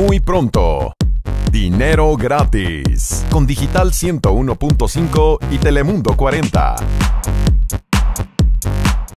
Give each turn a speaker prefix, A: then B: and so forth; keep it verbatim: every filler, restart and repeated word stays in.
A: muy pronto. Dinero gratis. Con Digital ciento uno punto cinco y Telemundo cuarenta.